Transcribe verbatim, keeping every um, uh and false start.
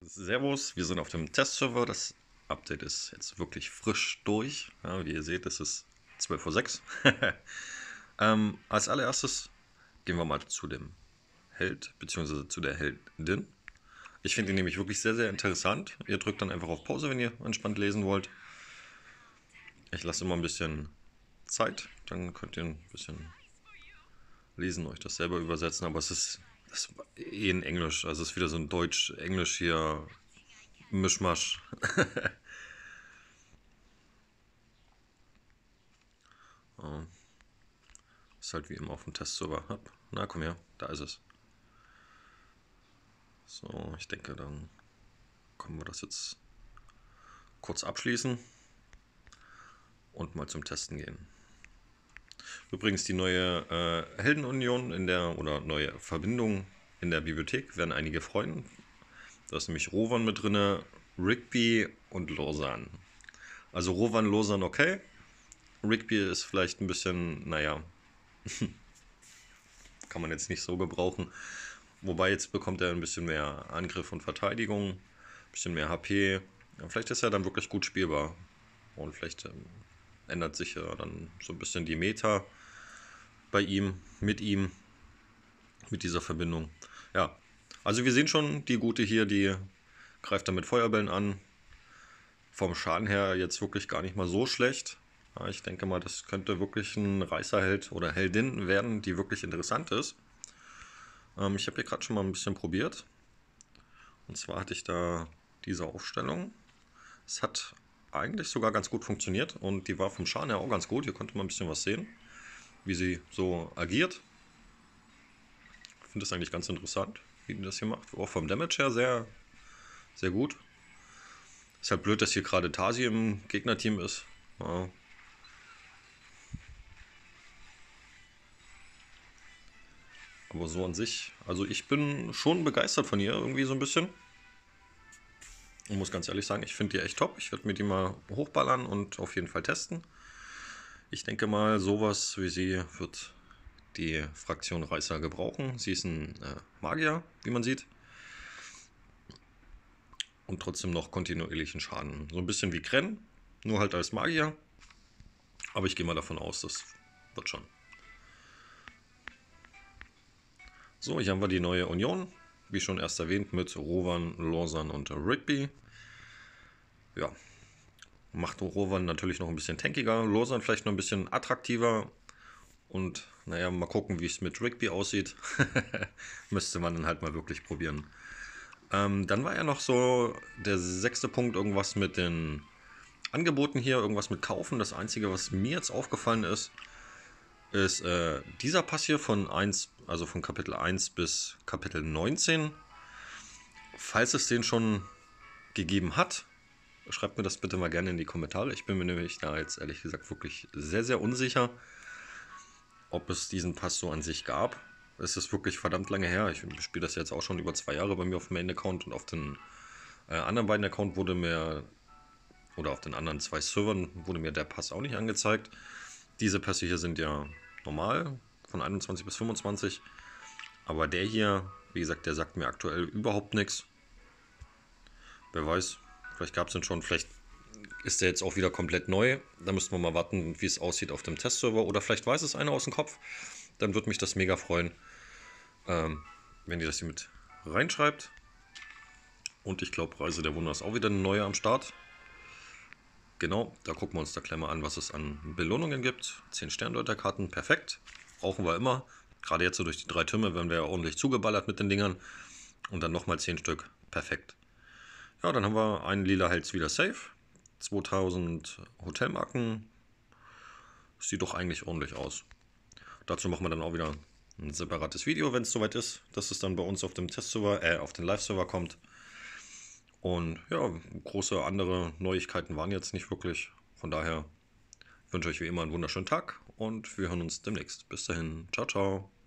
Servus, wir sind auf dem Testserver. Das Update ist jetzt wirklich frisch durch. Ja, wie ihr seht, es ist zwölf Uhr sechs. ähm, als allererstes gehen wir mal zu dem Held bzw. zu der Heldin. Ich finde ihn nämlich wirklich sehr, sehr interessant. Ihr drückt dann einfach auf Pause, wenn ihr entspannt lesen wollt. Ich lasse immer ein bisschen Zeit, dann könnt ihr ein bisschen lesen, euch das selber übersetzen, aber es ist, das ist eh in Englisch, also es ist wieder so ein Deutsch-Englisch hier, Mischmasch. Oh, ist halt wie immer auf dem Testserver. Hopp. Na komm her, da ist es. So, ich denke, dann können wir das jetzt kurz abschließen und mal zum Testen gehen. Übrigens die neue äh, Heldenunion in der oder neue Verbindung in der Bibliothek werden einige freuen. Da ist nämlich Rowan mit drin, Rigby und Lausanne. Also Rowan, Lausanne okay. Rigby ist vielleicht ein bisschen, naja, kann man jetzt nicht so gebrauchen. Wobei jetzt bekommt er ein bisschen mehr Angriff und Verteidigung, ein bisschen mehr H P. Ja, vielleicht ist er dann wirklich gut spielbar. Und vielleicht ähm, ändert sich ja dann so ein bisschen die Meta bei ihm, mit ihm, mit dieser Verbindung. Ja, also wir sehen schon, die Gute hier, die greift dann mit Feuerbällen an. Vom Schaden her jetzt wirklich gar nicht mal so schlecht. Ja, ich denke mal, das könnte wirklich ein Reißerheld oder Heldin werden, die wirklich interessant ist. Ähm, ich habe hier gerade schon mal ein bisschen probiert. Und zwar hatte ich da diese Aufstellung. Es hat eigentlich sogar ganz gut funktioniert und die war vom Schaden her auch ganz gut. Hier konnte man ein bisschen was sehen, wie sie so agiert. Ich finde das eigentlich ganz interessant, wie die das hier macht. Auch vom Damage her sehr, sehr gut. Ist halt blöd, dass hier gerade Tasi im Gegnerteam ist. Ja. Aber so an sich, also ich bin schon begeistert von ihr, irgendwie so ein bisschen. Ich muss ganz ehrlich sagen, ich finde die echt top. Ich werde mir die mal hochballern und auf jeden Fall testen. Ich denke mal, sowas wie sie wird die Fraktion Reißer gebrauchen. Sie ist ein äh, Magier, wie man sieht. Und trotzdem noch kontinuierlichen Schaden. So ein bisschen wie Kren, nur halt als Magier. Aber ich gehe mal davon aus, das wird schon. So, hier haben wir die neue Union. Wie schon erst erwähnt, mit Rowan, Lausanne und Rigby. Ja, macht Rowan natürlich noch ein bisschen tankiger. Lausanne vielleicht noch ein bisschen attraktiver. Und naja, mal gucken, wie es mit Rigby aussieht. Müsste man dann halt mal wirklich probieren. Ähm, dann war ja noch so der sechste Punkt, irgendwas mit den Angeboten hier, irgendwas mit Kaufen. Das Einzige, was mir jetzt aufgefallen ist, ist äh, dieser Pass hier von eins, also von Kapitel eins bis Kapitel neunzehn. Falls es den schon gegeben hat, schreibt mir das bitte mal gerne in die Kommentare. Ich bin mir nämlich da jetzt ehrlich gesagt wirklich sehr, sehr unsicher, ob es diesen Pass so an sich gab. Es ist wirklich verdammt lange her. Ich spiele das jetzt auch schon über zwei Jahre bei mir auf dem Main-Account und auf den äh, anderen beiden Accounts wurde mir, oder auf den anderen zwei Servern wurde mir der Pass auch nicht angezeigt. Diese Pässe hier sind ja normal, von einundzwanzig bis fünfundzwanzig. Aber der hier, wie gesagt, der sagt mir aktuell überhaupt nichts. Wer weiß, vielleicht gab es den schon, vielleicht ist der jetzt auch wieder komplett neu. Da müssten wir mal warten, wie es aussieht auf dem Testserver. Oder vielleicht weiß es einer aus dem Kopf. Dann würde mich das mega freuen, ähm, wenn ihr das hier mit reinschreibt. Und ich glaube, Reise der Wunder ist auch wieder eine neue am Start. Genau, da gucken wir uns da gleich mal an, was es an Belohnungen gibt. zehn Sterndeuterkarten, perfekt. Brauchen wir immer. Gerade jetzt so durch die drei Türme werden wir ja ordentlich zugeballert mit den Dingern. Und dann nochmal zehn Stück, perfekt. Ja, dann haben wir einen lila Hals wieder safe. zweitausend Hotelmarken. Sieht doch eigentlich ordentlich aus. Dazu machen wir dann auch wieder ein separates Video, wenn es soweit ist, dass es dann bei uns auf dem Testserver, äh, auf den Live-Server kommt. Und ja, große andere Neuigkeiten waren jetzt nicht wirklich. Von daher wünsche ich euch wie immer einen wunderschönen Tag und wir hören uns demnächst. Bis dahin, ciao, ciao.